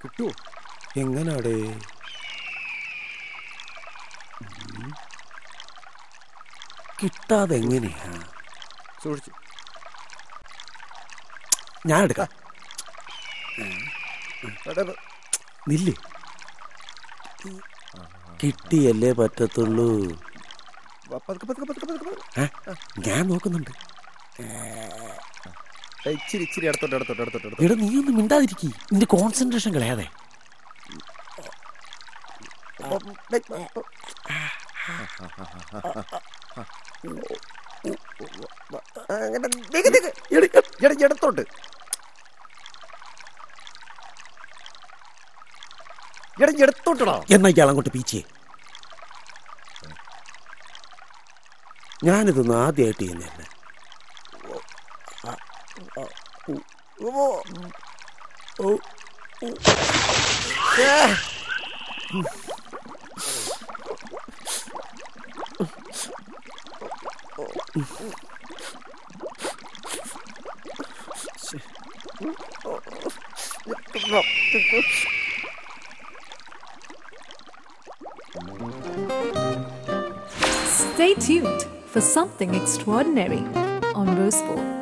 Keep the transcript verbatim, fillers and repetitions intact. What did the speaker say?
കിട്ടുമോ? എങ്ങനാടേ? കിട്ടാതെ എങ്ങനെയാ? സൂക്ഷിച്ചു. ഞാൻ എടുക്കാം. നില്ല്. കിട്ടിയല്ലേ പറ്റത്തുള്ളൂ. പതുക്കെ പതുക്കെ പതുക്കെ പതുക്കെ. ഞാൻ നോക്കുന്നുണ്ട്. ഇച്ചിരി ഇച്ചിരി അടുത്തോട്ട് അടുത്തോട്ട് അടുത്തോട്ട് അടുത്തോട്ട്. എടാ നീ ഒന്നും മിണ്ടാതിരിക്കി. നിന്റെ കോൺസെൻട്രേഷൻ കളയാതെ. എടുത്തോട്ട് എടുത്തോട്ടടാ. എന്നാ ഇയാൾ അങ്ങോട്ട് പീച്ചേ. ഞാനിതൊന്നും ആദ്യമായിട്ട് ചെയ്യുന്നതല്ല. Stay tuned for something extraordinary on Rose four.